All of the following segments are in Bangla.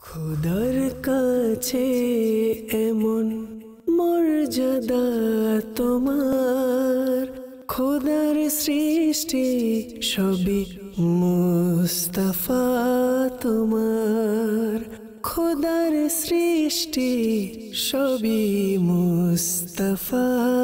খোদার কাছে এমন মর্যাদা তোমার, খোদার সৃষ্টি সবই মুস্তাফা তোমার, খোদার সৃষ্টি সবই মুস্তাফা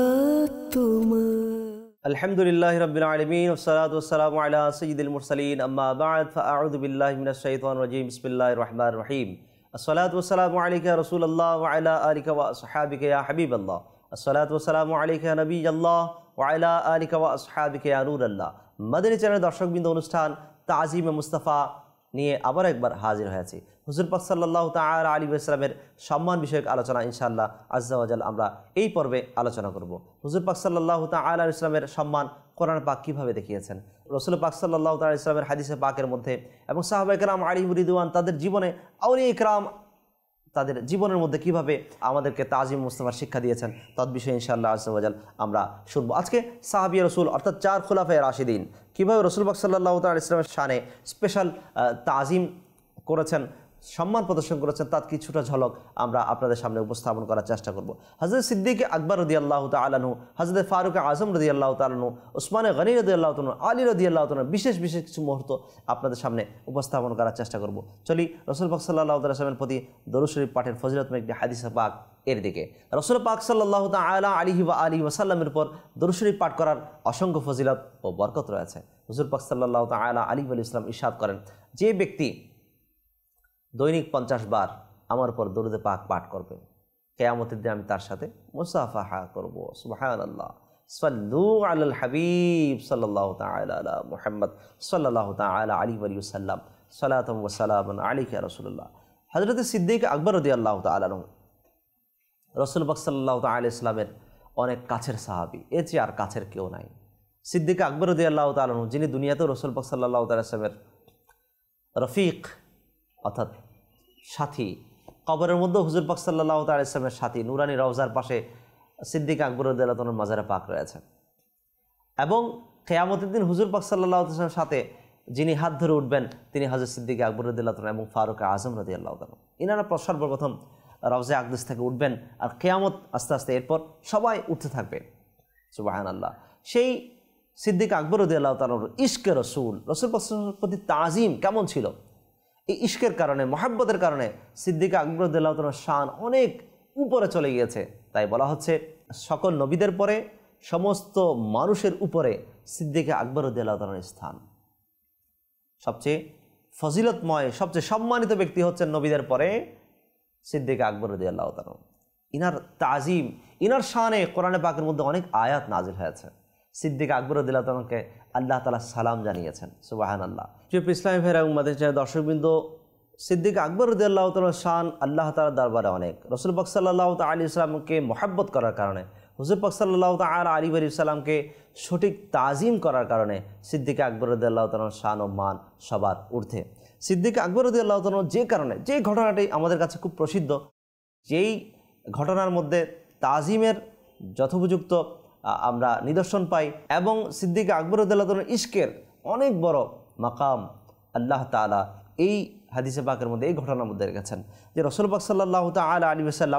তোমার। আলহামদুলিল্লাহি রাব্বিল আলামিন ওয়াসসালাতু ওয়াসসালামু আলা সাইয়্যিদিল মুরসালিন আম্মা বা'দ ফাআউযু বিল্লাহি মিনাশ শাইতানির রাজীম বিসমিল্লাহির রহমানির রহিম। আসসালাতু ওয়াসসালামু আলাইকা ইয়া রাসূলুল্লাহ ওয়া আলা আলিকা ওয়া আসহাবিকা ইয়া হাবিবাল্লাহ। আসসালাতু ওয়াসসালামু আলাইকা ইয়া নবিয়াল্লাহ ওয়া আলা আলিকা ওয়া আসহাবিকা ইয়া নূরাল্লাহ। মাদানী চ্যানেলের দর্শকবৃন্দ, অনুষ্ঠান তাজিমে মুস্তাফা নিয়ে আবার একবার হাজির হয়েছি। হুজুর পাক সাল্লাল্লাহু তাআলা আলাইহি ওয়াসাল্লামের সম্মান বিষয়ক আলোচনা ইনশাআল্লাহ আজ্জা ওয়া জাল আমরা এই পর্বে আলোচনা করব। হুজুর পাক সাল্লাল্লাহু তাআলা আলাইহি ওয়াসাল্লামের সম্মান কোরআন পাক কীভাবে দেখিয়েছেন, রাসূল পাক সাল্লাল্লাহু তাআলা আলাইহি ওয়াসাল্লামের হাদিসে পাকের মধ্যে এবং সাহাবায়ে কেরাম আলাইহিম রিদওয়ান তাদের জীবনে, আউলিয়া কেরাম তাদের জীবনের মধ্যে কিভাবে আমাদেরকে তাজিম মুস্তাফার শিক্ষা দিয়েছেন, তদ বিষয়ে ইনশাআল্লাহ আজ্জা ওয়া জাল আমরা শুনবো। আজকে সাহাবী রাসূল অর্থাৎ 4 খুলাফায়ে রাশিদিন কীভাবে রাসূল পাক সাল্লাল্লাহু তাআলা আলাইহি ওয়াসাল্লামের শানে স্পেশাল তাজিম করেছেন, সম্মান প্রদর্শন করেছেন, তার কিছুটা ঝলক আমরা আপনাদের সামনে উপস্থাপন করার চেষ্টা করব। হযরত সিদ্দিক আকবর রাদিয়াল্লাহু তাআলা আনহু, হযরত ফারুক আযম রাদিয়াল্লাহু তাআলা আনহু, ওসমান গনি রাদিয়াল্লাহু তাআলা আনহু, আলী রাদিয়াল্লাহু তাআলা বিশেষ বিশেষ কিছু মুহূর্ত আপনাদের সামনে উপস্থাপন করার চেষ্টা করব। চলি রাসূল পাক সাল্লাল্লাহু তাআলা ওয়াসাল্লামের প্রতি দরুদ শরীফ পাঠের ফজিলতময় একটি হাদিস পাক এর দিকে। রাসূল পাক সাল্লাল্লাহু তাআলা আলাইহি ওয়া আলিহি ওয়াসাল্লামের উপর দরুদ শরীফ পাঠ করার অসংখ্য ফজিলত ও বরকত রয়েছে। হুজুর পাক সাল্লাল্লাহু তাআলা আলাইহি ওয়া সাল্লাম ইরশাদ করেন, যে ব্যক্তি দৈনিক 50 বার আমার উপর দরুদে পাক পাঠ করবে, কিয়ামতের দিন আমি তার সাথে মুসাফাহা করব। সুবহানাল্লাহ। সাল্লু আলাল হাবিব সাল্লাল্লাহু তাআলা আলা মুহাম্মদ সাল্লাল্লাহু তাআলা আলাইহি ওয়া সাল্লাম সালাতাম ওয়া সালামান আলাইকা ইয়া রাসূলুল্লাহ। হযরত সিদ্দিক আকবর রাদিয়াল্লাহু তাআলা আনহু রাসূল পাক সাল্লাল্লাহু তাআলা আলাইহি সাল্লামের অনেক কাছের সাহাবী, এর চেয়ে আর কাছের কেউ নাই। সিদ্দিক আকবর রাদিয়াল্লাহু তাআলা আনহু, যিনি দুনিয়াতেও রাসূল পাক সাল্লাল্লাহু তাআলা আলাইহি সাল্লামের রফিক অর্থাৎ সাথী, কবরের মধ্যে হুজুর পাক সাল্লাল্লাহু তাআলা আলাইহি ওয়াসাল্লামের সাথী, নুরানি রওজার পাশে সিদ্দিক আকবর রাদিয়াল্লাহু তাআলার মাজারে পাক রয়েছে। এবং কিয়ামতের দিন হুজুর পাক সাল্লাল্লাহু তাআলা আলাইহি ওয়াসাল্লামের সাথে যিনি হাত ধরে উঠবেন তিনি হযরত সিদ্দিক আকবর রাদিয়াল্লাহু তাআলা এবং ফারুক আযম রাদিয়াল্লাহু তাআলা। ইনারা সর্বপ্রথম রওজা আকদাস থেকে উঠবেন, আর কিয়ামত আস্তে আস্তে এরপর সবাই উঠতে থাকবে। সুবহানাল্লাহ। সেই সিদ্দিক আকবর রাদিয়াল্লাহু তাআলার ইশকে রাসূল, রাসূল পাক সাল্লাল্লাহু আলাইহি ওয়াসাল্লামের প্রতি তাজিম কেমন ছিল, এই ইশকের কারণে, মহব্বতের কারণে সিদ্দিক আকবর রাদিয়াল্লাহু তাআলার শান অনেক উপরে চলে গিয়েছে। তাই বলা হচ্ছে সকল নবীদের পরে সমস্ত মানুষের উপরে সিদ্দিক আকবর রাদিয়াল্লাহু তাআলার স্থান সবচেয়ে ফজিলতময়, সবচেয়ে সম্মানিত ব্যক্তি হচ্ছেন নবীদের পরে সিদ্দিক আকবর রাদিয়াল্লাহু তাআলা। ইনার তাজিম, ইনার শানে কোরআনে পাকের মধ্যে অনেক আয়াত নাজিল হয়েছে। সিদ্দিক আকবর রাদিয়াল্লাহু তাআলাকে আল্লাহ তাআলা সালাম জানিয়েছেন। সুবহানাল্লাহ। প্রিয় ইসলামী ভাইরা এবং মাদানী চ্যানেলের দর্শকবৃন্দ, সিদ্দিক আকবর রাদিয়াল্লাহু তাআলার শান আল্লাহ তাআলার দরবারে অনেক। রাসূল পাক সাল্লাল্লাহু তাআলা আলাইহি ওয়াসাল্লামকে মহব্বত করার কারণে, হুজুর পাক সাল্লাল্লাহু তাআলা আলাইহি ওয়াসাল্লামকে সঠিক তাজিম করার কারণে সিদ্দিক আকবর রাদিয়াল্লাহু তাআলার শান ও মান সবার ঊর্ধ্বে। সিদ্দিক আকবর রাদিয়াল্লাহু তাআলা যে কারণে, যে ঘটনাটি আমাদের কাছে খুব প্রসিদ্ধ, যেই ঘটনার মধ্যে তাজিমের যথোপযুক্ত আমরা নিদর্শন পাই এবং সিদ্দিক আকবর রাদিয়াল্লাহু তাআলার ইশকের অনেক বড় মাকাম আল্লাহ তাআলা এই হাদিসে পাকের মধ্যে, এই ঘটনার মধ্যে রেখেছেন যে রাসূল পাক সাল্লাল্লাহু তাআলা আলাইহি ওয়াসাল্লাম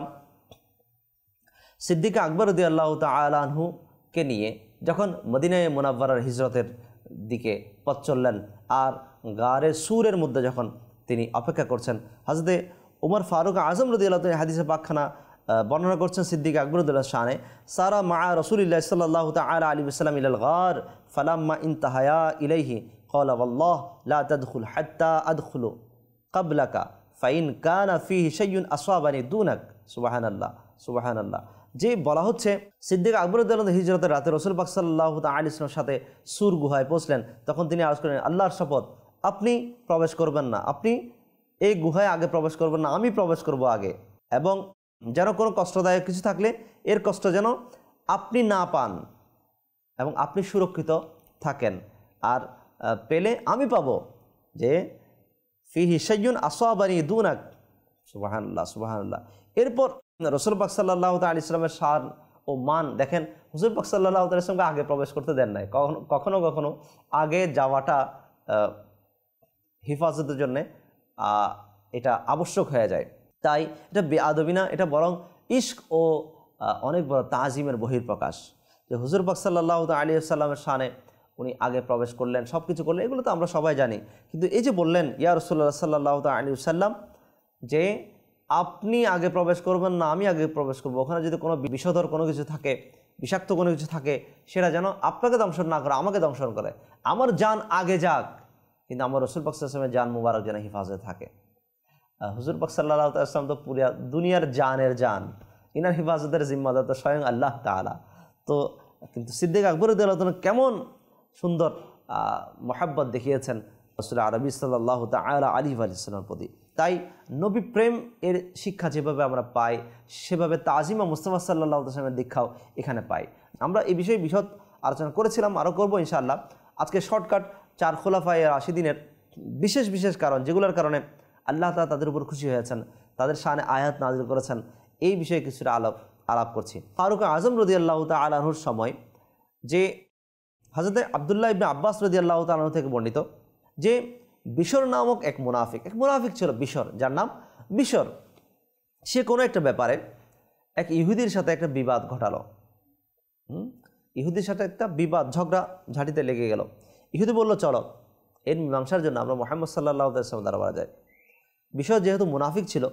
সিদ্দিক আকবর রাদিয়াল্লাহু তাআলা আনহুকে নিয়ে যখন মদিনায়ে মুনাওয়ারার হিজরতের দিকে পথ চললেন, আর গারে সুরের মধ্যে যখন তিনি অপেক্ষা করছেন, হযরত উমর ফারুক আযম রাদিয়াল্লাহু তাআলা হাদিসে পাকখানা বর্ণনা করছেন সিদ্দিক আকবর রাদিয়াল্লাহু শানে, সারা মা রাসূলিল্লাহ সাল্লাল্লাহু তাআলা আলাইহি ওয়াসাল্লাম ইলাল গার ফালাম্মা ইনতাহায়া ইলাইহি ক্বালা ওয়াল্লাহ লা তাদখুল হাত্তা আদখুলু ক্বাবলাকা ফাইন কানা ফীহি শাইউন আসওয়াবানি দুনাক। সুবহানাল্লাহ, সুবহানাল্লাহ। যে বলা হচ্ছে সিদ্দিক আকবর রাদিয়াল্লাহু তাআলা হিজরতের রাতে রাসূল পাক সাল্লাল্লাহু তাআলা আলাইহি ওয়াসাল্লামের সাথে সুর গুহায় পৌঁছলেন, তখন তিনি আরজ করেন, আল্লাহর শপথ আপনি প্রবেশ করবেন না, আপনি এই গুহায় আগে প্রবেশ করবেন না, আমি প্রবেশ করব আগে, এবং যেন কোনো কষ্টদায়ক কিছু থাকলে এর কষ্ট যেন আপনি না পান এবং আপনি সুরক্ষিত থাকেন, আর পেলে আমি পাবো, যে ফিহি শাইউন আসওয়াবানি দুনাক। সুবহানাল্লাহ, সুবহানাল্লাহ। এরপর রাসূল পাক সাল্লাল্লাহু তাআলা আলাইহি ওয়াসাল্লামের শান ও মান দেখেন, হুজুর পাক সাল্লাল্লাহু তাআলা আলাইহি ওয়াসাল্লামকে আগে প্রবেশ করতে দেন নাই। কখনো কখনো আগে যাওয়াটা হেফাজতের জন্যে এটা আবশ্যক হয়ে যায়। তাই এটা বেআদবি না, এটা বরং ইশক ও অনেক বড় তাজিমের বহিঃপ্রকাশ। যে হুজুর পাক সাল্লাল্লাহু আলাইহি ওয়াসাল্লামের শানে উনি আগে প্রবেশ করলেন, সব কিছু করলেন, এগুলো তো আমরা সবাই জানি। কিন্তু এই যে বললেন ইয়া রাসূলুল্লাহ সাল্লাল্লাহু আলাইহি ওয়াসাল্লাম যে আপনি আগে প্রবেশ করবেন না, আমি আগে প্রবেশ করব, ওখানে যদি কোনো বিষধর কোনো কিছু থাকে, বিষাক্ত কোনো কিছু থাকে, সেটা যেন আপনাকে দংশন না করে, আমাকে দংশন করে, আমার জান আগে যাক, কিন্তু আমার রাসূল পাক সাল্লাল্লাহু আলাইহি ওয়াসাল্লামের জান মুবারক যেন হিফাজতে থাকে। হুজুর পাক সাল্লাল্লাহু আলাইহি ওয়াসাল্লাম তো পুরা দুনিয়ার জানের জান, ইনার হিফাজতের জিম্মাদার তো স্বয়ং আল্লাহ তাআলা। তো কিন্তু সিদ্দিক আকবর রাদিয়াল্লাহু তাআলা কেমন সুন্দর মহাব্বত দেখিয়েছেন রাসূল আরবি সাল্লাল্লাহু তাআলা আলাইহি ওয়াসাল্লামের প্রতি। তাই নবী প্রেম এর শিক্ষা যেভাবে আমরা পাই, সেভাবে তাজিমা মুস্তাফা সাল্লাল্লাহু আলাইহি ওয়াসাল্লামের দীক্ষাও এখানে পাই। আমরা এই বিষয়ে বিশদ আলোচনা করেছিলাম, আরও করবো ইনশাআল্লাহ। আজকে শর্টকাট 4 খোলাফায়ে রাশিদিনের বিশেষ বিশেষ কারণ, যেগুলোর কারণে আল্লাহ তাআলা তাদের উপর খুশি হয়েছেন, তাদের শানে আয়াত নাযিল করেছেন, এই বিষয়ে কিছুটা আলাপ করছি। ফারুক আজম রাদিয়াল্লাহু তাআলা আনহুর সময় যে হযরত আব্দুল্লাহ ইবনে আব্বাস রাদিয়াল্লাহু তাআলা আনহু থেকে বর্ণিত যে বিশর নামক এক মুনাফিক ছিল, বিশর, যার নাম বিশর। সে কোনো একটা ব্যাপারে এক ইহুদির সাথে একটা বিবাদ ঘটালো। ইহুদির সাথে একটা বিবাদ, ঝগড়া ঝাঁটিতে লেগে গেল। ইহুদি বলল, চলো এর মীমাংসার জন্য আমরা মুহাম্মদ সাল্লাল্লাহু আলাইহি ওয়াসাল্লাম দরবারে যাই। বিশর যেহেতু মুনাফিক ছিল,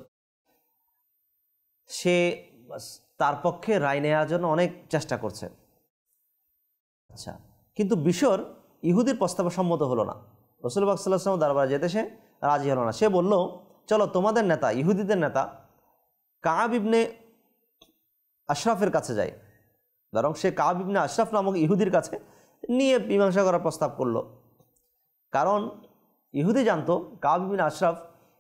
সে তার পক্ষে রায় নেওয়ার জন্য অনেক চেষ্টা করছে। আচ্ছা, কিন্তু বিশর ইহুদির প্রস্তাবে সম্মত হলো না। রাসূল পাক সাল্লাল্লাহু আলাইহি ওয়াসাল্লাম দরবারে যেতে সে রাজি হলো না। সে বলল, চলো তোমাদের নেতা, ইহুদিদের নেতা কাব ইবনে আশরাফের কাছে যাই। বরং সে কাব ইবনে আশরাফ নামক ইহুদির কাছে নিয়ে মীমাংসা করার প্রস্তাব করলো। কারণ ইহুদি জানতো কাব ইবনে আশরাফ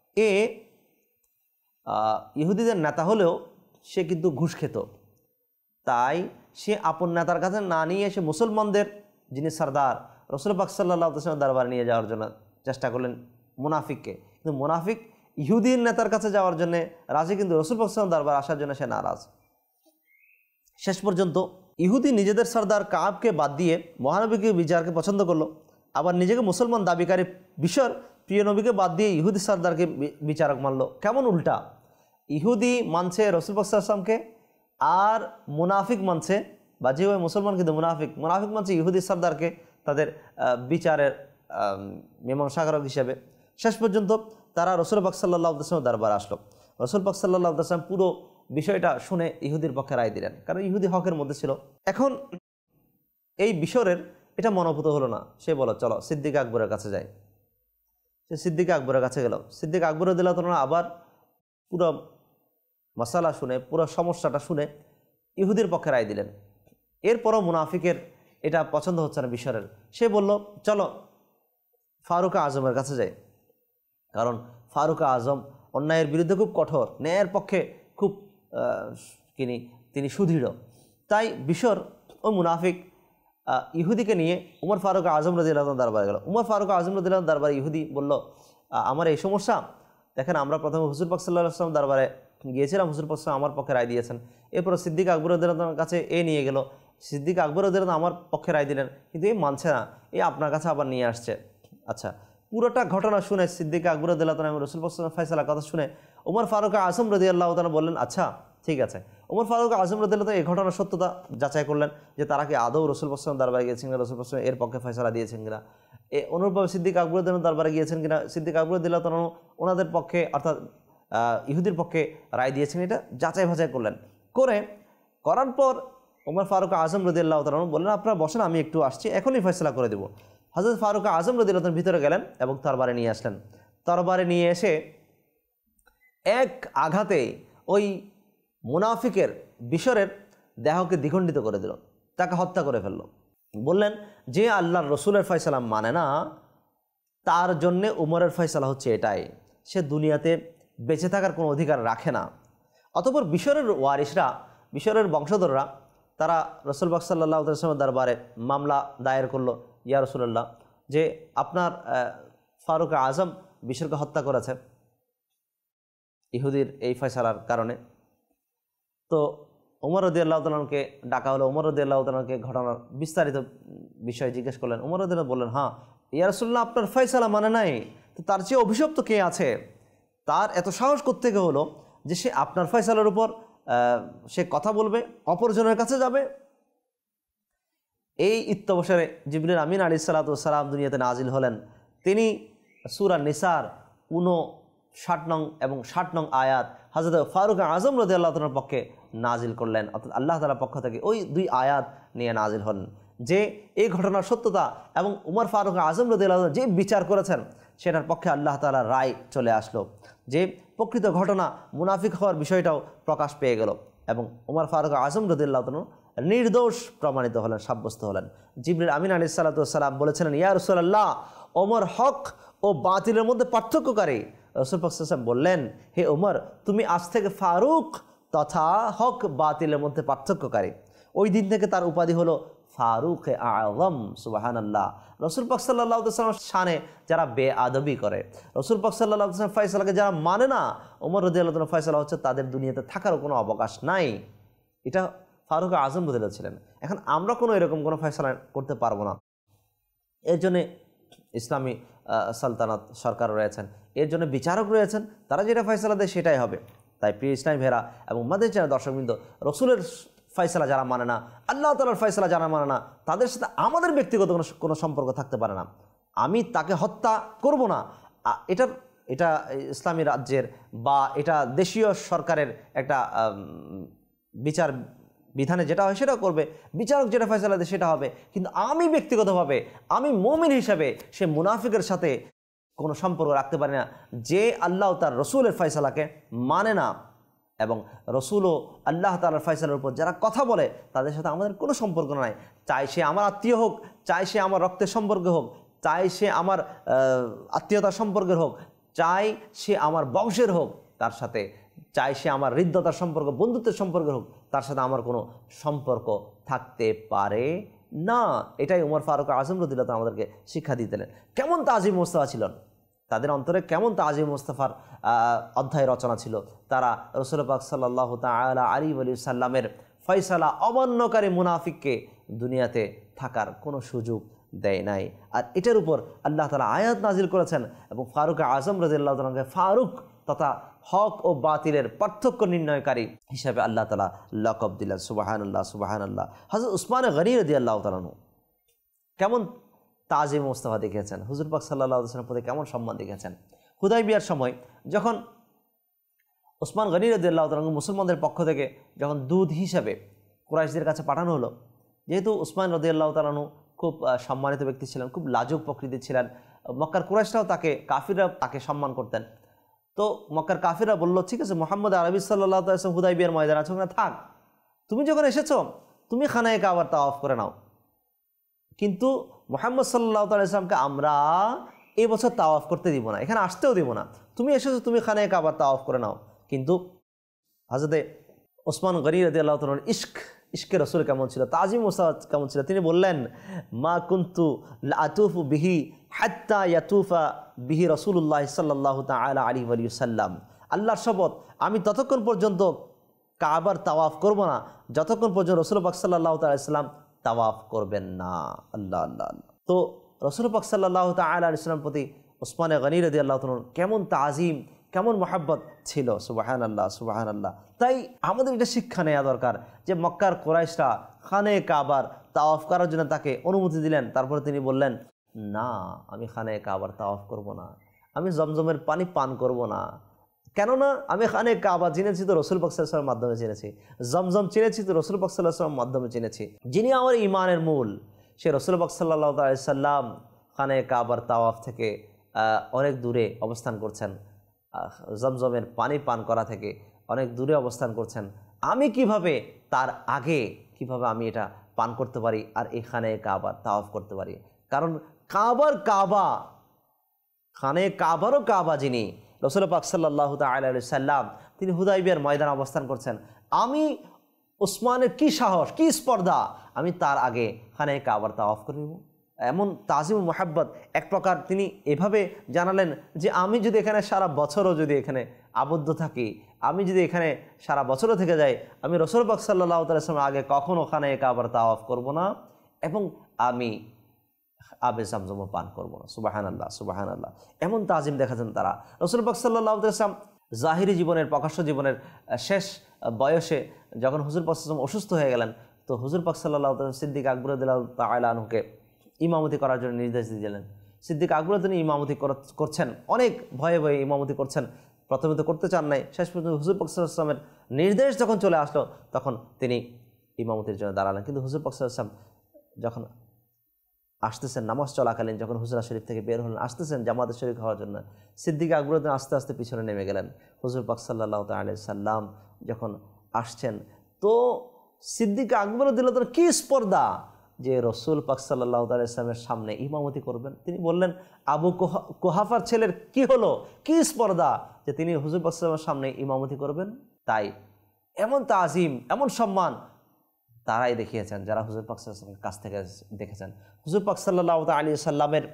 ইহুদিদের নেতা হলেও সে কিন্তু ঘুষ খেত। তাই সে আপন নেতার কাছে না নিয়ে সে মুসলমানদের যিনি সরদার রাসূল পাক সাল্লাল্লাহু আলাইহি ওয়াসাল্লাম দরবারে নিয়ে যাওয়ার জন্য চেষ্টা করলেন মুনাফিককে। কিন্তু মুনাফিক ইহুদির নেতার কাছে যাওয়ার জন্য রাজি, কিন্তু রাসূল পাক সাল্লাল্লাহু আলাইহি ওয়াসাল্লাম দরবারে আসার জন্য সে নারাজ। শেষ পর্যন্ত ইহুদি নিজেদের সরদার কাবকে বাদ দিয়ে মহানবীকে বিচারকে পছন্দ করলো, আবার নিজেকে মুসলমান দাবিকারী বিশর প্রিয় নবীকে বাদ দিয়ে ইহুদি সরদারকে বিচারক মানলো। কেমন উল্টা! ইহুদি মানছে রাসূল পাক সাল্লাল্লাহু আলাইহি ওয়াসাল্লামকে, আর মুনাফিক মানছে, বা যে ওই মুসলমান কিন্তু মুনাফিক মানছে ইহুদি সরদারকে তাদের বিচারের মীমাংসাকারক হিসেবে। শেষ পর্যন্ত তারা রাসূল পাক সাল্লাল্লাহু আলাইহি ওয়াসাল্লাম দরবারে আসলো। রাসূল পাক সাল্লাল্লাহু আলাইহি ওয়াসাল্লাম পুরো বিষয়টা শুনে ইহুদির পক্ষে রায় দিলেন, কারণ ইহুদি হকের মধ্যে ছিল। এখন এই বিশরের এটা মনোভূত হলো না। সে বলো, চলো সিদ্দিক আকবরের কাছে যাই। সে সিদ্দিক আকবরের কাছে গেল। সিদ্দিক আকবর রাদিয়াল্লাহু তাআলা আবার পুরো মশালা শুনে, পুরো সমস্যাটা শুনে ইহুদির পক্ষে রায় দিলেন। এরপরও মুনাফিকের এটা পছন্দ হচ্ছে না বিশরের। সে বলল, চলো ফারুক আজমের কাছে যাই। কারণ ফারুক আজম অন্যায়ের বিরুদ্ধে খুব কঠোর, ন্যায়ের পক্ষে খুব তিনি সুদৃঢ়। তাই বিশর ওই মুনাফিক ইহুদিকে নিয়ে উমর ফারুক আজম রাদিয়াল্লাহু তাআলা দরবারে গেল। উমর ফারুক আজম রাদিয়াল্লাহু তাআলা দরবারে ইহুদি বলল, আমার এই সমস্যা, দেখেন আমরা প্রথমে হুজুর পাক সাল্লাল্লাহু আলাইহি ওয়াসাল্লাম দরবারে গিয়েছিলাম, হুজুর পাক আমার পক্ষে রায় দিয়েছেন। এরপর সিদ্দিক আকবর রাদিয়াল্লাহু তাআলার কাছে নিয়ে গেল। সিদ্দিক আকবর রাদিয়াল্লাহু আমার পক্ষে রায় দিলেন, কিন্তু মানছে না, আপনার কাছে আবার নিয়ে আসছে। আচ্ছা, পুরোটা ঘটনা শুনে সিদ্দিক আকবর রাদিয়াল্লাহু তাআলা রাসূল পাক সাল্লাল্লাহু আলাইহি ওয়াসাল্লামের ফয়সালার কথা শুনে উমর ফারুক আজম রাদিয়াল্লাহু তাআলা বললেন, আচ্ছা ঠিক আছে। উমর ফারুক আজম রাদিয়াল্লাহু তাআলা এই ঘটনার সত্যতা যাচাই করলেন যে তারা কি আদৌ রাসূল পাক সাল্লাল্লাহু আলাইহি ওয়াসাল্লাম দরবারে গিয়েছেন কিনা, রাসূল পাক সাল্লাল্লাহু আলাইহি ওয়াসাল্লাম এর পক্ষে ফয়সালা দিয়েছেন কিনা। অনুরূপভাবে সিদ্দিক আকবর রাদিয়াল্লাহু দরবারে গিয়েছেন কিনা, সিদ্দিক আকবর রাদিয়াল্লাহু তাআলা ওনাদের পক্ষে অর্থাৎ ইহুদির পক্ষে রায় দিয়েছেন, এটা যাচাই বাছাই করার পর উমর ফারুক আজম রাদিয়াল্লাহু তাআলা বললেন, আপনারা বসেন, আমি একটু আসছি, এখনই ফয়সালা করে দেব। হযরত ফারুক আজম রাদিয়াল্লাহু তাআলা ভিতরে গেলেন এবং তরবারে নিয়ে আসলেন। তরবারে নিয়ে এসে এক আঘাতে ওই মুনাফিকের বিশরের দেহকে দ্বিখণ্ডিত করে দিল, তাকে হত্যা করে ফেলল। বললেন, যে আল্লাহর রসুলের ফয়সালা মানে না, তার জন্যে উমরের ফয়সালা হচ্ছে এটাই, সে দুনিয়াতে বেঁচে থাকার কোনো অধিকার রাখে না। অতঃপর বিশরের ওয়ারিসরা, বিশরের বংশধররা, তারা রাসূল পাক সাল্লাল্লাহু আলাইহি ওয়াসাল্লামের দরবারে মামলা দায়ের করলো, ইয়া রাসূলুল্লাহ, যে আপনার ফারুক আজম বিশরকে হত্যা করেছে ইহুদির এই ফয়সালার কারণে। তো উমর রাদিয়াল্লাহু তাআলাকে ডাকা হলো। উমর রাদিয়াল্লাহু তাআলাকে ঘটনার বিস্তারিত বিষয় জিজ্ঞেস করলেন। উমর রাদিয়াল্লাহু বললেন, হ্যাঁ ইয়া রাসূলুল্লাহ, আপনার ফয়সালা মানে নাই, তো তার চেয়ে অভিশপ্ত কে আছে? তার এত সাহস কোত্থেকে হলো যে সে আপনার ফয়সালার উপর সে কথা বলবে, অপরজনের কাছে যাবে? এই ইত্যবসরে জিবরিল আমিন আলাইহিস সালাতু ওয়াস সালাম দুনিয়াতে নাজিল হলেন। তিনি সূরা নিসার 59 নং এবং 60 নং আয়াত হযরত ফারুক আজম রাদিয়াল্লাহু তাআলার পক্ষে নাজিল করলেন, অর্থাৎ আল্লাহ তাআলার পক্ষ থেকে ওই 2 আয়াত নিয়ে নাজিল হলেন যে এই ঘটনার সত্যতা এবং উমর ফারুক আজম রাদিয়াল্লাহু তাআলা যে বিচার করেছেন সেটার পক্ষে আল্লাহ তাআলার রায় চলে আসলো, যে প্রকৃত ঘটনা মুনাফিক হওয়ার বিষয়টাও প্রকাশ পেয়ে গেল এবং উমর ফারুক আজম রাদিয়াল্লাহু তাআলা নির্দোষ প্রমাণিত হলেন, সাব্যস্ত হলেন। জিবরিল আমিন আলাইহিস সালাতু ওয়াস সালাম বলেছিলেন, ইয়া রাসূলুল্লাহ, ওমর হক ও বাতিলের মধ্যে পার্থক্যকারী। রাসূল পাক সাল্লাল্লাহু আলাইহি ওয়াসাল্লাম বললেন, হে ওমর, তুমি আজ থেকে ফারুক তথা হক বাতিলের মধ্যে পার্থক্যকারী। ওই দিন থেকে তার উপাধি হলো ফারুক আযম। সুবহানাল্লাহ। রাসূল পাক সাল্লাল্লাহু আলাইহি ওয়াসাল্লামের শানে যারা বেআদবি করে, রাসূল পাক সাল্লাল্লাহু আলাইহি ওয়াসাল্লামের ফয়সালাকে যারা মানে না, ওমর রাদিয়াল্লাহু তাআলা ফয়সালা হচ্ছে তাদের দুনিয়াতে থাকার কোনো অবকাশ নাই। এটা ফারুক আজম রাদিয়াল্লাহু ছিলেন। এখন আমরা কোনো এরকম কোনো ফয়সালা করতে পারবো না। এর জন্য ইসলামী সালতানাত সরকার রয়েছেন, এর জন্য বিচারক রয়েছেন, তারা যেটা ফয়সালা দেয় সেটাই হবে। তাই প্রিয় ইসলামী ভাইরা এবং মাদের চ্যানেল দর্শকবৃন্দ, রসুলের ফয়সালা যারা মানে না, আল্লাহ তাআলার ফয়সালা যারা মানে না, তাদের সাথে আমাদের ব্যক্তিগত কোনো সম্পর্ক থাকতে পারে না। আমি তাকে হত্যা করব না, এটা ইসলামী রাজ্যের বা এটা দেশীয় সরকারের একটা বিচার বিধানে যেটা হয় সেটা করবে, বিচারক যেটা ফয়সালা দেয় সেটা হবে। কিন্তু আমি ব্যক্তিগতভাবে, আমি মুমিন হিসাবে সে মুনাফিকের সাথে কোনো সম্পর্ক রাখতে পারি না যে আল্লাহ তার রসুলের ফয়সালাকে মানে না। এবং রসুলও আল্লাহ তাআলার ফয়সালার উপর যারা কথা বলে তাদের সাথে আমাদের কোনো সম্পর্ক নাই। চাই সে আমার আত্মীয় হোক, চাই সে আমার রক্তের সম্পর্ক হোক, চাই সে আমার আত্মীয়তার সম্পর্কের হোক, চাই সে আমার বংশের হোক, তার সাথে চাই সে আমার হৃদ্যতার সম্পর্ক, বন্ধুত্বের সম্পর্ক হোক, তার সাথে আমার কোনো সম্পর্ক থাকতে পারে না। এটাই উমর ফারুক আজম রাদিয়াল্লাহু তাআলা আমাদেরকে শিক্ষা দিতেন। কেমন তাজিম মুস্তাফা ছিলেন, তাদের অন্তরে কেমন তাজিম মুস্তাফার অধ্যায় রচনা ছিল। তারা রাসূল পাক সাল্লাল্লাহু তাআলা আলাইহি ওয়া সাল্লামের ফয়সালা অমান্যকারী মুনাফিককে দুনিয়াতে থাকার কোনো সুযোগ দেয় নাই। আর এটার উপর আল্লাহ তাআলা আয়াত নাজিল করেছেন এবং ফারুক আজম রাদিয়াল্লাহু তাআলাকে ফারুক তথা হক ও বাতিলের পার্থক্য নির্ণয়কারী হিসাবে আল্লাহ তাআলা লকব দিলেন। সুবহানাল্লাহ, সুবহানাল্লাহ। হযরত উসমান গনি রাদিয়াল্লাহু তাআলা কেমন তাজিম মুস্তাফা দেখেছেন, হুজুর পাক সাল্লাল্লাহু আলাইহি ওয়াসাল্লামের প্রতি কেমন সম্মান দেখেছেন। হুদায়বিয়ার সময় যখন উসমান গনি রাদিয়াল্লাহু তাআলা মুসলমানদের পক্ষ থেকে যখন দুধ হিসাবে কুরাইশদের কাছে পাঠানো হলো, যেহেতু উসমান রাদিয়াল্লাহু তাআলা খুব সম্মানিত ব্যক্তি ছিলেন, খুব লাজুক প্রকৃতির ছিলেন, মক্কার কুরাইশরাও কাফিররা তাকে সম্মান করতেন। তো মক্কার কাফিররা বলল, ঠিক আছে, মুহাম্মদ আরবি সাল্লাল্লাহু আলাইহি ওয়াসাল্লাম হুদায়বিয়ার ময়দানে আছে, ওখানে থাক, তুমি যখন এসেছো তুমি খানায়ে কাবার তাওয়াফ করে নাও, কিন্তু মুহাম্মদ সাল্লাল্লাহু আলাইহি ওয়াসাল্লামকে আমরা এই বছর তাওয়াফ করতে দিব না, এখানে আসতেও দিব না, তুমি এসেছো তুমি খানায়ে কাবার তাওয়াফ করে নাও। কিন্তু হযরতে ওসমান গনি রাদিয়াল্লাহু তাআলার ইশকে রসুল কেমন ছিল, তাজিম মুস্তাফা কেমন ছিল, তিনি বললেন, মা কুনতু লাতুফু বিহি হাত্তা ইয়াতুফা বিহি রাসূলুল্লাহ সাল্লাল্লাহু তাআলা আলাইহি ওয়া সাল্লাম। আল্লাহর শপথ, আমি ততক্ষণ পর্যন্ত কাবার তাওয়াফ করব না যতক্ষণ পর্যন্ত রাসূল পাক সাল্লাল্লাহু তাআলা আলাইহি সাল্লাম তাওয়াফ করবেন না। আল্লাহ আল্লাহ। তো রাসূল পাক সাল্লাল্লাহু তাআলা আলাইহি সাল্লাম প্রতি ওসমান গনি রাদিয়াল্লাহু তাআলা কেমন তাজিম, কেমন মহব্বত ছিল। সুবহানাল্লাহ, সুবহানাল্লাহ। তাই আমাদের এটা শিক্ষা নেওয়া দরকার যে মক্কার কুরাইশরা খানে কাবার তাওয়াফ করার জন্য তাকে অনুমতি দিলেন, তারপরে তিনি বললেন, না, আমি খানে কাবার তাওয়াফ করব না, আমি জমজমের পানি পান করব না। কেননা আমি খানে কাবা চিনেছি তো রাসূল পাক সাল্লাল্লাহু আলাইহি ওয়াসাল্লামের মাধ্যমে চিনেছি, জমজম চিনেছি তো রাসূল পাক সাল্লাল্লাহু আলাইহি ওয়াসাল্লামের মাধ্যমে চিনেছি। যিনি আমার ঈমানের মূল, সে রাসূল পাক সাল্লাল্লাহু আলাইহি ওয়াসাল্লাম খানে কাবার তাওয়াফ থেকে অনেক দূরে অবস্থান করছেন, জমজমের পানি পান করা থেকে অনেক দূরে অবস্থান করছেন। আমি কিভাবে তার আগে কিভাবে আমি এটা পান করতে পারি আর এখানে কাবার তাওয়াফ করতে পারি? কারণ কাবার কাবা, খানে কাবারও কাবা যিনি, রাসূল পাক সাল্লাল্লাহু তাআলা আলাইহি সাল্লাম, তিনি হুদায়বিয়ার ময়দানে অবস্থান করছেন। আমি ওসমানের কি সাহস, কি স্পর্ধা, আমি তার আগে খানে কাবার তাওয়াফ করে নেব? এমন তাজিম মুহাব্বত এক প্রকার তিনি এভাবে জানালেন যে আমি যদি এখানে সারা বছরও যদি এখানে আবদ্ধ থাকি, আমি যদি এখানে সারা বছরও থেকে যাই, আমি রাসূল পাক সাল্লাল্লাহু তাআলা আলাইহি সাল্লামের আগে কখনো খানে কাবার তাওয়াফ করব না এবং আমি আবে জামজামও পান করবো না। সুবহানাল্লাহ, সুবহানাল্লাহ। এমন তাজিম দেখাচ্ছেন তারা। রাসূল পাক সাল্লাল্লাহু আলাইহি ওয়াসাল্লাম জাহিরি জীবনের, প্রকাশ্য জীবনের শেষ বয়সে যখন হুজুর পাক সাল্লাল্লাহু অসুস্থ হয়ে গেলেন, তো হুজুর পাক সাল্লাল্লাহু আলাইহি ওয়াসাল্লাম সিদ্দিক আকবর রাদিয়াল্লাহু তাআলা আনহুকে ইমামতি করার জন্য নির্দেশ দিলেন। সিদ্দিক আকবর তিনি ইমামতি করছেন, অনেক ভয়ে ভয়ে ইমামতি করছেন। প্রথমে তো করতে চান নাই, শেষ পর্যন্ত হুজুর পাক সাল্লাল্লাহু আলাইহি ওয়াসাল্লামের নির্দেশ যখন চলে আসলো তখন তিনি ইমামতির জন্য দাঁড়ালেন। কিন্তু হুজুর পাক সাল্লাল্লাহু আলাইহি ওয়াসাল্লাম যখন আসতেছেন নামাজ চলাকালীন, যখন হুজরা শরীফ থেকে বের হলেন, আসতেছেন জামাতে শরীক হওয়ার জন্য, সিদ্দিক আকবর আস্তে আস্তে পিছনে নেমে গেলেন। হুজুর পাক সাল্লাল্লাহু আলাইহি সাল্লাম যখন আসছেন, তো সিদ্দিক আকবর রাদিয়াল্লাহু কি স্পর্ধা যে রসুল পাক সাল্লাল্লাহু আলাইহি সাল্লামের সামনে ইমামতি করবেন। তিনি বললেন, আবু কুহাফার ছেলের কি হলো, কি স্পর্ধা যে তিনি হুজুর পাক সাল্লাল্লাহু আলাইহি সামনে ইমামতি করবেন। তাই এমন তাজিম, এমন সম্মান তারাই দেখিয়েছেন যারা হুজুর পাক সাল্লাল্লাহু আলাইহি সাল্লামের কাছ থেকে দেখেছেন। হুজুর পাক সাল্লাল্লাহু আলাইহি সাল্লামের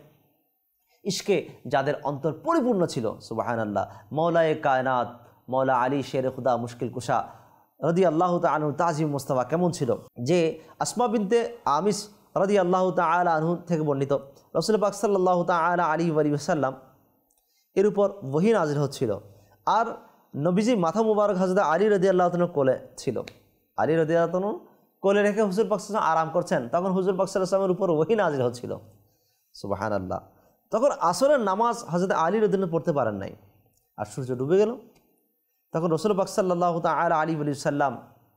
ইশকে যাদের অন্তর পরিপূর্ণ ছিল, সুবহানাল্লাহ। মৌলায়ে কায়নাত মৌলা আলী শেরে খুদা মুশকিল কুশা রাদিয়াল্লাহু তাআলা আনহু তাজিম মুস্তাফা কেমন ছিল, যে আসমা বিনতে আমিস রাদিয়াল্লাহু তাআলা আনহু থেকে বর্ণিত, রাসূল পাক সাল্লাল্লাহু তাআলা আলাইহি ওয়া সাল্লাম এর উপর ওহী নাযিল হচ্ছিল, আর নবীজি মাথা মুবারক হযরত আলী রাদিয়াল্লাহু তাআলা কোলে ছিল। আলী রাদিয়াল্লাহু তাআলা কোলে রেখে হুজুর পাক সাল্লাল্লাহু আলাইহি আরাম করছেন, তখন হুজুর পাক সাল্লাল্লাহু আলাইহি ওয়াসাল্লামের উপর ওহী নাযিল হচ্ছিল, সুবহানাল্লাহ। তখন আসরের নামাজ হযরত আলী রাদিয়াল্লাহু পড়তে পারেন নাই, আর সূর্য ডুবে গেল। তখন রাসূল পাক সাল্লাল্লাহু তাআলা আলাইহি ওয়া সাল্লাম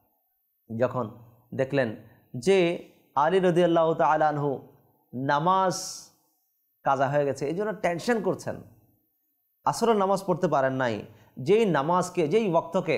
যখন দেখলেন যে আলী রাদিয়াল্লাহু তাআলা আনহু নামাজ কাজা হয়ে গেছে, এই জন্য টেনশন করছেন, আসরের নামাজ পড়তে পারেন নাই, যেই নামাজকে, যেই ওয়াক্তকে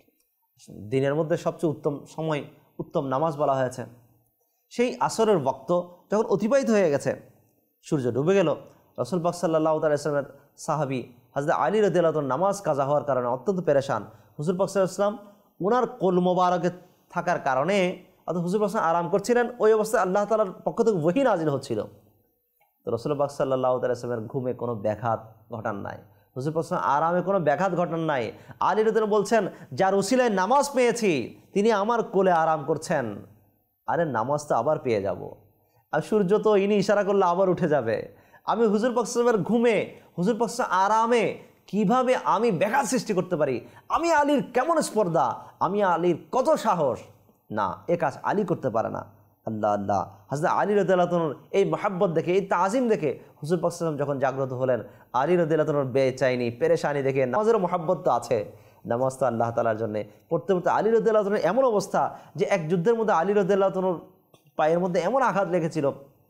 দিনের মধ্যে সবচেয়ে উত্তম সময়, উত্তম নামাজ বলা হয়েছে, সেই আসরের ওয়াক্ত যখন অতিবাহিত হয়ে গেছে, সূর্য ডুবে গেল, রাসূল পাক সাল্লাল্লাহু আলাইহি ওয়াসাল্লামের সাহাবী হযরত আলী রাদিয়াল্লাহু তাআলা নামাজ কাজা হওয়ার কারণে অত্যন্ত পেরেশান। হুজুর পাক সাল্লাল্লাহু আলাইহি ওয়াসাল্লাম ওনার কোল মোবারকে থাকার কারণে অর্থাৎ হুজুর পাক আরাম করছিলেন, ওই অবস্থায় আল্লাহ তাআলার পক্ষ থেকে ওহী নাযিল হচ্ছিল। তো রাসূল পাক সাল্লাল্লাহু আলাইহি ওয়াসাল্লামের ঘুমে কোনো ব্যাঘাত ঘটান নাই, হুজুর পাক আরামে কোনো ব্যাঘাত ঘটান নাই। আলী রাদিয়াল্লাহু বলছেন, যার উসিলায় নামাজ পেয়েছি তিনি আমার কোলে আরাম করছেন, আরে নামাজ তো আবার পেয়ে যাব, আর সূর্য তো ইনি ইশারা করলে আবার উঠে যাবে। আমি হুজুর পাক সাল্লাল্লাহু আলাইহি ঘুমে, হুজুর পাক আরামে কিভাবে আমি ব্যাঘাত সৃষ্টি করতে পারি? আমি আলীর কেমন স্পর্ধা, আমি আলীর কত সাহস, না, এ কাজ আলী করতে পারে না। আল্লাহ আল্লাহ। হযরত আলী রাদিয়াল্লাহু তাআলার এই মহব্বত দেখে, এই তাজিম দেখে হুজুর পাক সাল্লাল্লাহু আলাইহি ওয়াসাল্লাম যখন জাগ্রত হলেন, আলী রাদিয়াল্লাহু তাআলার বেচাইনি পেরেশানি দেখে, নামাজের মহব্বত তো আছে, নামাজ তো আল্লাহ তাআলার জন্য পড়তে পড়তে আলী রাদিয়াল্লাহু তাআলার এমন অবস্থা যে এক যুদ্ধের মধ্যে আলী রাদিয়াল্লাহু তাআলার পায়ের মধ্যে এমন আঘাত লেগেছিল,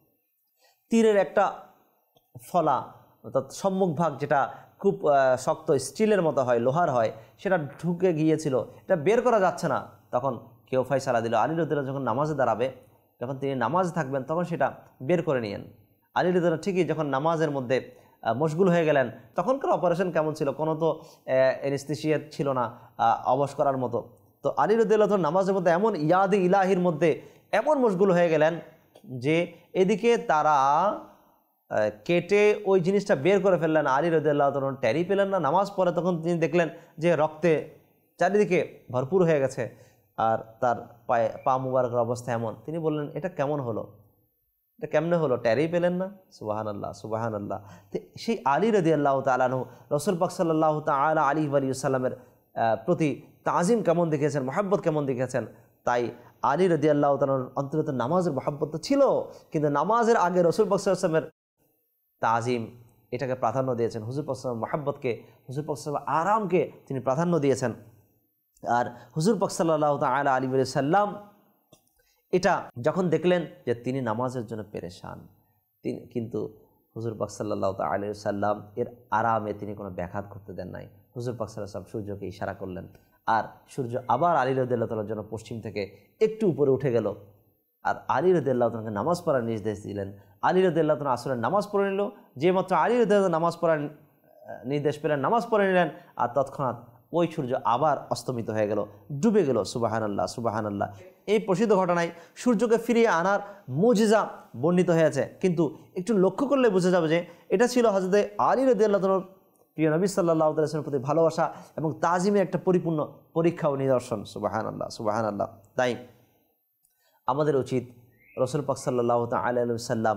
তীরের একটা ফলা অর্থাৎ সম্মুখ ভাগ যেটা খুব শক্ত স্টিলের মতো হয়, লোহার হয়, সেটা ঢুকে গিয়েছিল, এটা বের করা যাচ্ছে না। তখন কেউ ফয়সালা দিল, আলী রাদিয়াল্লাহু যখন নামাজে দাঁড়াবে, যখন তিনি নামাজ থাকবেন, তখন সেটা বের করে নিয়েন। আলী রাদিয়াল্লাহু ঠিকই যখন নামাজের মধ্যে মশগুল হয়ে গেলেন, তখনকার অপারেশন কেমন ছিল, কোনো তো এনেস্থেসিয়া ছিল না অবশ করার মতো। তো আলী রাদিয়াল্লাহু নামাজের মধ্যে এমন ইয়াদ ইলাহির মধ্যে এমন মশগুল হয়ে গেলেন যে এদিকে তারা কেটে ওই জিনিসটা বের করে ফেললেন, আলী রাদিয়াল্লাহু তাআলা টেরই পেলেন না। নামাজ পড়ে তখন তিনি দেখলেন যে রক্তে চারিদিকে ভরপুর হয়ে গেছে, আর তার পায়ে পা মুবারকের অবস্থা এমন। তিনি বললেন, এটা কেমন হলো, এটা কেমনে হলো, টেরই পেলেন না? সুবহানাল্লাহ, সুবহানাল্লাহ। তো সেই আলী রাদিয়াল্লাহু তাআলা আনহু রাসূল পাক সাল্লাল্লাহু তাআলা আলাইহি ওয়া সাল্লামের প্রতি তাজিম কেমন দেখেছেন, মহব্বত কেমন দেখেছেন। তাই আলী রাদিয়াল্লাহু তাআলার অন্তত নামাজের মহব্বত তো ছিল, কিন্তু নামাজের আগে রাসূল পাক সাল্লাল্লাহু আলাইহি ওয়াসাল্লামের তাজিম এটাকে প্রাধান্য দিয়েছেন, হুজুর পাক সাল্লাল্লাহু মহব্বতকে, হুজুর পাক সাল্লাল্লাহু আরামকে তিনি প্রাধান্য দিয়েছেন। আর হুজুর পাক সাল্লাল্লাহু তাআলা আলাইহি ওয়া সাল্লাম এটা যখন দেখলেন যে তিনি নামাজের জন্য পেরেশান, তিনি কিন্তু হুজুর পাক সাল্লাল্লাহু তাআলা আলাইহি ওয়া সাল্লাম এর আরামে তিনি কোনো ব্যাঘাত করতে দেন নাই। হুজুর পাক সাল্লাল্লাহু আলাইহি ওয়া সাল্লাম সূর্যকে ইশারা করলেন, আর সূর্য আবার আলী রাদিয়াল্লাহু তাআলার জন্য পশ্চিম থেকে একটু উপরে উঠে গেল, আর আলী রাদিয়াল্লাহু তাআলাকে নামাজ পড়ার নির্দেশ দিলেন। আলী রাদিয়াল্লাহু তাআলা আসরের নামাজ পড়ে নিল, যে মাত্র আলী রাদিয়াল্লাহু তাআলা নামাজ পড়ার নির্দেশ পেলেন, নামাজ পড়ে নিলেন, আর তৎক্ষণাৎ ওই সূর্য আবার অস্তমিত হয়ে গেল, ডুবে গেল। সুবহানাল্লাহ, সুবহানাল্লাহ। এই প্রসিদ্ধ ঘটনায় সূর্যকে ফিরিয়ে আনার মুজিজা বর্ণিত হয়েছে, কিন্তু একটু লক্ষ্য করলে বোঝা যাবে যে এটা ছিল হযরত আলী রাদিয়াল্লাহু তাআলার প্রিয় নবী সাল্লাল্লাহু আলাইহি ওয়াসাল্লামের প্রতি ভালোবাসা এবং তাজিমের একটা পরিপূর্ণ পরীক্ষা ও নিদর্শন। সুবহানাল্লাহ, সুবহানাল্লাহ। তাই আমাদের উচিত রাসূল পাক সাল্লাল্লাহু তাআলা আলাইহি ওয়াসাল্লাম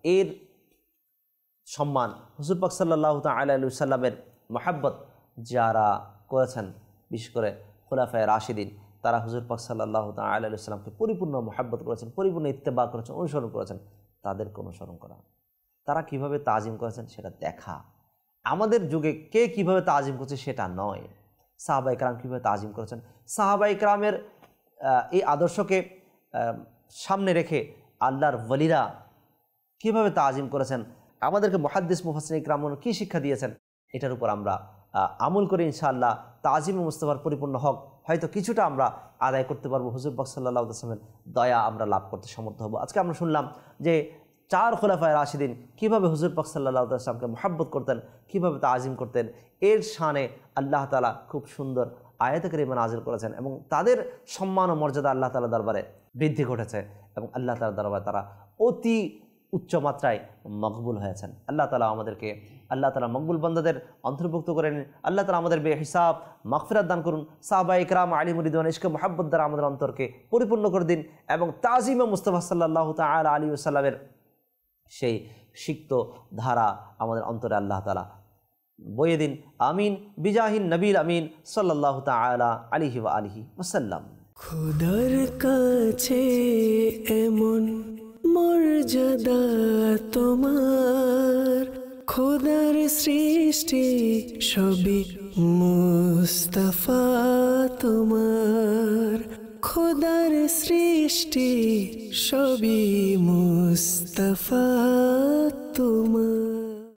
এর সম্মান হুজুর পাক সাল্লাল্লাহু তাআলা আলাইহি সাল্লামের মহব্বত যারা করেছেন, বিশেষ করে খুলাফায়ে রাশিদিন, তারা হুজুর পাক সাল্লাল্লাহু তাআলা আলাইহি সাল্লামকে পরিপূর্ণ মহব্বত করেছেন, পরিপূর্ণ ইত্তেবা করেছেন, অনুসরণ করেছেন। তাদেরকে অনুসরণ করা, তারা কিভাবে তাজিম করেছেন সেটা দেখা। আমাদের যুগে কে কিভাবে তাজিম করছে সেটা নয়, সাহাবায়ে কেরাম কীভাবে তাজিম করেছেন, সাহাবায়ে কেরামের এই আদর্শকে সামনে রেখে আল্লাহর ওলিরা কীভাবে তাজিম করেছেন, আমাদেরকে মুহাদ্দিস মুফাসসিরিন ইকরামগণ কী শিক্ষা দিয়েছেন, এটার উপর আমরা আমল করে ইনশাআল্লাহ তাজিম মুস্তাফার পরিপূর্ণ হক হয়তো কিছুটা আমরা আদায় করতে পারবো। হুজুর পাক সাল্লাল্লাহু আলাইহি ওয়াসাল্লামের দয়া আমরা লাভ করতে সমর্থ হব। আজকে আমরা শুনলাম যে 4 খুলাফায়ে রাশিদিন কীভাবে হুজুর পাক সাল্লাল্লাহু আলাইহি ওয়াসাল্লামকে মহব্বত করতেন, কীভাবে তাজিম করতেন। এর শানে আল্লাহ তাআলা খুব সুন্দর আয়াতে কারিমা নাযিল করেছেন এবং তাদের সম্মান ও মর্যাদা আল্লাহ তাআলার দরবারে বৃদ্ধি ঘটেছে এবং আল্লাহ তাআলার দরবারে তারা অতি উচ্চ মাত্রায় মকবুল হয়েছেন। আল্লাহ তাআলা আমাদেরকে আল্লাহ তাআলা মকবুল বান্দাদের অন্তর্ভুক্ত করে নিন। আল্লাহ তাআলা আমাদের বেহিসাব মাগফিরাত দান করুন। সাহাবায়ে ইকরাম আলিম রিদওয়ান ইশকে মুহাব্বত দ্বারা আমাদের অন্তরকে পরিপূর্ণ করে দিন এবং তাজিমে মুস্তাফা সাল্লাল্লাহু তাআলা আলাইহি ওয়াসাল্লামের সেই সিক্ত ধারা আমাদের অন্তরে আল্লাহ তাআলা বইয়ে দিন। আমিন বিজাহিন নবীল আমিন সাল্লাল্লাহু তাআলা আলাইহি ওয়া আলিহি ওয়াসাল্লাম। খোদার কাছে এমন মর্যাদা তোমার, খোদার সৃষ্টি সবই মুস্তাফা তোমার, খোদার সৃষ্টি সবই মুস্তাফা তোমার।